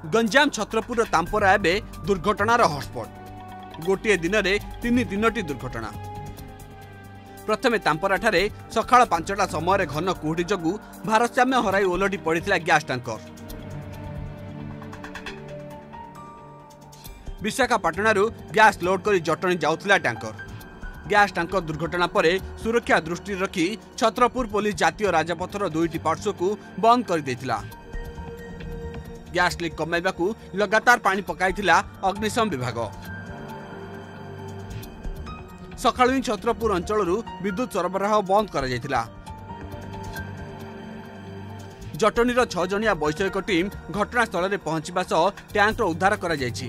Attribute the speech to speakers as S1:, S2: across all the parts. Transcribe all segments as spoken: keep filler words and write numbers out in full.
S1: गंजाम छत्रपुर तांपरा एबे दुर्घटनार हॉटस्पॉट। गोटे दिन में तीन तीनोटी दुर्घटना। प्रथमे तांपरा ठारे सकाळ पांचटा समय घन कुहुड़ी जोगु भारसाम्य हराई ओलटी पड़ता गैस टैंकर। विशाखापाटणारू गैस लोड कर जटणी जाउथिला टैंकर। गैस टैंकर दुर्घटना पर सुरक्षा दृष्टि रखी छत्रपुर पुलिस जातीय राजपथर दुईटी पार्श्व को बंद कर देथिला। गैस लीक कमाइबाकू लगातार पानी पकाइथिला अग्निशम विभाग। सकाळु छत्रपुर अंचलरू विद्युत सरबराह बंद करा जायथिला। जटणीर छह जणिया वैषयिक टीम घटनास्थल में पहुंचवा सह टैंकर उद्धार करा जायछि।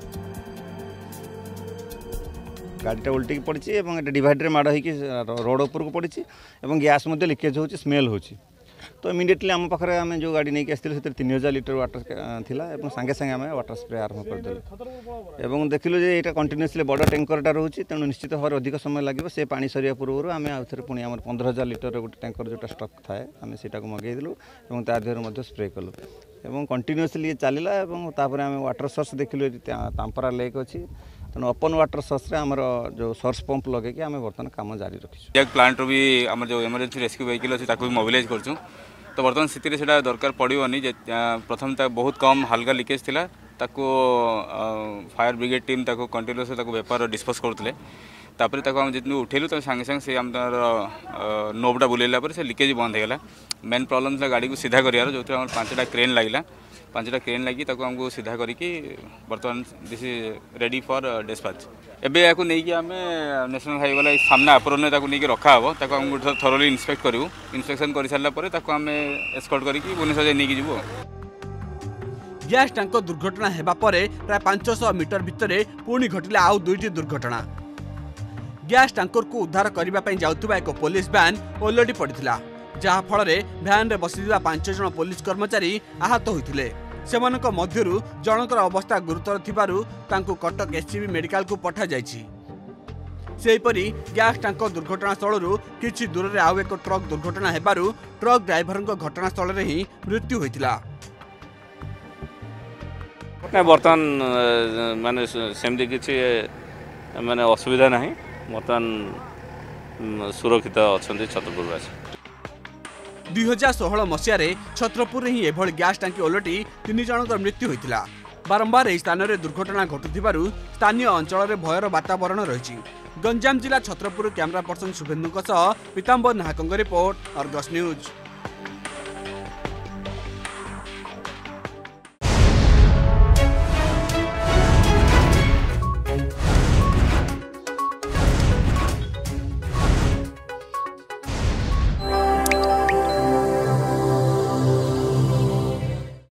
S2: गाड़ीटा उल्टी पड़ी डिवाइडर माड़ हो रोड उपर को पड़ी गैस लिकेज हो स्मेल हो तो इमिडिएटली आम पाखे आम जो गाड़ी नहीं आसते तीन हजार लिटर वाटर थिला सांगे सांगे आम वाटर स्प्रे आरंभ करदेलु देखिलु जे ये कंटिन्यूसली बड़ टैंकरटा रोचे तेणु निश्चित भाव अधिक समय लगे से पानी सरिया पूर्व आम आउे पुणी आम पंद्रह हजार लिटर गोटे टैंकर जो स्टक थाए आम से मगेदेलु और तादेह स्प्रे कलु और कंटिन्यूसली चलला आम वाटर सोर्स देखिलु तांपरा लेक अच्छी तेणु ओपन वाटर सोर्स आम जो सोर्स पंप लगे आम बर्तमान काम जारी रखी
S3: प्लांट भी आम जो इमरजेंसी रेस्क्यू व्हीकल अच्छी ताकू मोबिलाइज कर तो बर्तमान स्थिति से दरकार पड़ोनी प्रथम बहुत कम हल्का लिकेज थिला ताको फायर ब्रिगेड टीम ताको कंटिन्यूस बेपार डिस्पोज करते तापर ताको हम जितने उठेलु तो सांगे सांगे से आम नोबटा बुलेला पर से लिकेज बंद होगा। मेन प्रॉब्लम था गाड़ी को सीधा करार जो पांचटा क्रेन लगला पांचटा क्रेन लगी ताको हमको सीधा करके बर्तमान this is ready for dispatch. एबे याको नहीं कि आमे नेशनल हाईवे वाला सामना अपरोने ताको नहीं कि रखा हबो ताको हमको थरोली इंस्पेक्ट करू इंस्पेक्शन कर सारा पर ताको आमे एस्कॉर्ट करके भुवनेश्वर नहीं कि जीवो।
S1: गैस टैंकर दुर्घटना हेबा परे प्राय पाँच सौ मीटर भितर पुणी घटिला आउ दुईटी दुर्घटना। गैस टैंकर को उद्धार करबा पई जाउथबा एक पुलिस वैन ओलटी पड़िथिला जहा फल भ्यान रे बसिथिबा पांच जण पुलिस कर्मचारी आहत होइथिले। सेमानक मध्यरु जनकर अवस्था गुरुतर थिबारु तांको कटक एससीबी मेडिकल को पठा जायछि। सेहीपरि गैस टैंकर दुर्घटना स्थलरू किछि दूर रे आउ एक ट्रक दुर्घटना हेबारु ट्रक ड्राइवरक घटनास्थल रे ही मृत्यु होइथिला।
S4: बर्तमान माने सेमती किछि माने असुविधा नहीं बर्तमान सुरक्षित अच्छा छत्रपुरवासी।
S1: दुई हजार षोह मसीह छत्रपुर ही एभली गैस टांकी ओलटी तीन जनकर मृत्यु होता। बारंबार यह स्थान में दुर्घटना घटुथिबारु स्थानीय अंचल में भयर वातावरण रही। गंजाम जिला Chhatrapur camera person Subhendu Pitambar Nahak report Argus news.